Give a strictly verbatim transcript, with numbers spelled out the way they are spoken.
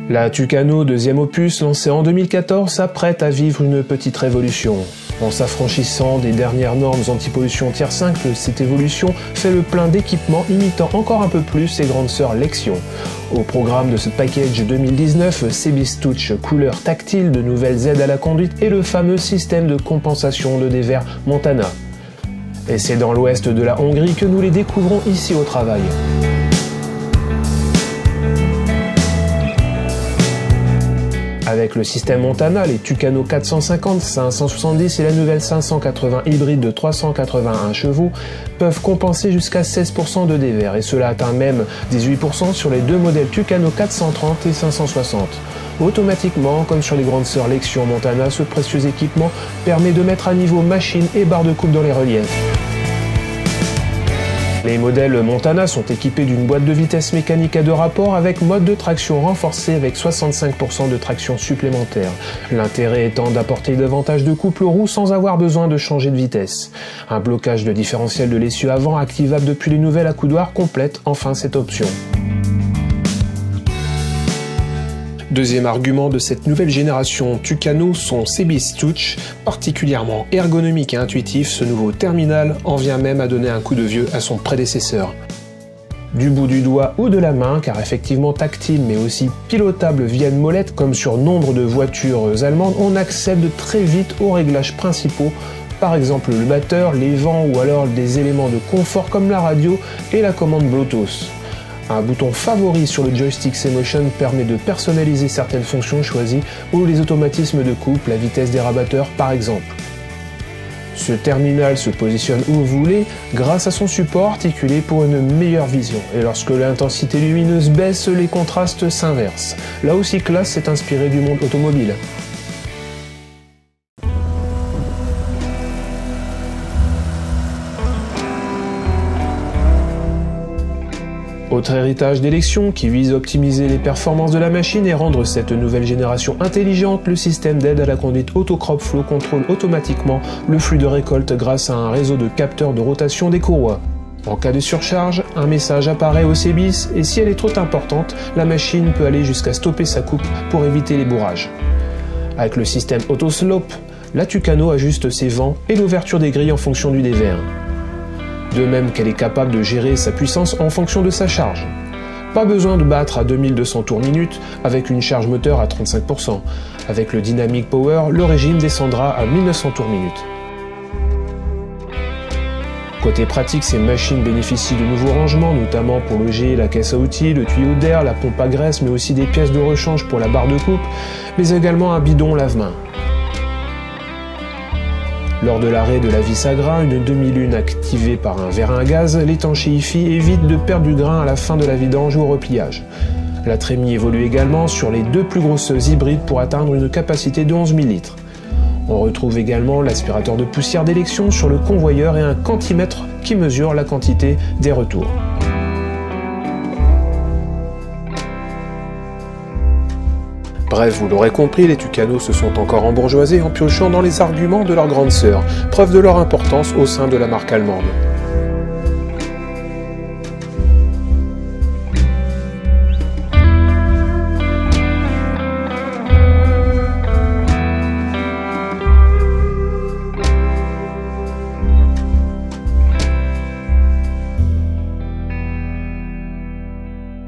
La Tucano, deuxième opus, lancée en deux mille quatorze, s'apprête à vivre une petite révolution. En s'affranchissant des dernières normes anti-pollution tier cinq, cette évolution fait le plein d'équipements imitant encore un peu plus ses grandes sœurs Lexion. Au programme de ce package deux mille dix-neuf, Sebis Touch, couleur tactile, de nouvelles aides à la conduite et le fameux système de compensation de dévers Montana. Et c'est dans l'ouest de la Hongrie que nous les découvrons ici au travail. Avec le système Montana, les Tucano quatre cent cinquante, cinq cent soixante-dix et la nouvelle cinq cent quatre-vingts hybride de trois cent quatre-vingt-un chevaux peuvent compenser jusqu'à seize pour cent de dévers, et cela atteint même dix-huit pour cent sur les deux modèles Tucano quatre cent trente et cinq cent soixante. Automatiquement, comme sur les grandes sœurs Lexion Montana, ce précieux équipement permet de mettre à niveau machine et barre de coupe dans les reliefs. Les modèles Montana sont équipés d'une boîte de vitesse mécanique à deux rapports avec mode de traction renforcé avec soixante-cinq pour cent de traction supplémentaire. L'intérêt étant d'apporter davantage de couple roue sans avoir besoin de changer de vitesse. Un blocage de différentiel de l'essieu avant activable depuis les nouvelles accoudoirs complète enfin cette option. Deuxième argument de cette nouvelle génération Tucano, son Sebis Touch. Particulièrement ergonomique et intuitif, ce nouveau terminal en vient même à donner un coup de vieux à son prédécesseur. Du bout du doigt ou de la main, car effectivement tactile mais aussi pilotable via une molette comme sur nombre de voitures allemandes, on accède très vite aux réglages principaux, par exemple le batteur, les vents ou alors des éléments de confort comme la radio et la commande Bluetooth. Un bouton favori sur le joystick C-Motion permet de personnaliser certaines fonctions choisies ou les automatismes de coupe, la vitesse des rabatteurs par exemple. Ce terminal se positionne où vous voulez grâce à son support articulé pour une meilleure vision. Et lorsque l'intensité lumineuse baisse, les contrastes s'inversent. Là aussi classe s'est inspiré du monde automobile. Autre héritage d'élection qui vise à optimiser les performances de la machine et rendre cette nouvelle génération intelligente, le système d'aide à la conduite Autocrop Flow contrôle automatiquement le flux de récolte grâce à un réseau de capteurs de rotation des courroies. En cas de surcharge, un message apparaît au Sebis et si elle est trop importante, la machine peut aller jusqu'à stopper sa coupe pour éviter les bourrages. Avec le système Autoslope, la Tucano ajuste ses vents et l'ouverture des grilles en fonction du dévers. De même qu'elle est capable de gérer sa puissance en fonction de sa charge. Pas besoin de battre à deux mille deux cents tours minute avec une charge moteur à trente-cinq pour cent. Avec le Dynamic Power, le régime descendra à mille neuf cents tours minute. Côté pratique, ces machines bénéficient de nouveaux rangements, notamment pour loger la caisse à outils, le tuyau d'air, la pompe à graisse, mais aussi des pièces de rechange pour la barre de coupe, mais également un bidon lave-main. Lors de l'arrêt de la vis à grain, une demi-lune activée par un vérin à gaz l'étanchéifie et évite de perdre du grain à la fin de la vidange ou au repliage. La trémie évolue également sur les deux plus grosses hybrides pour atteindre une capacité de onze mille litres. On retrouve également l'aspirateur de poussière d'élection sur le convoyeur et un quantimètre qui mesure la quantité des retours. Bref, vous l'aurez compris, les Tucano se sont encore embourgeoisés en piochant dans les arguments de leur grande sœur, preuve de leur importance au sein de la marque allemande.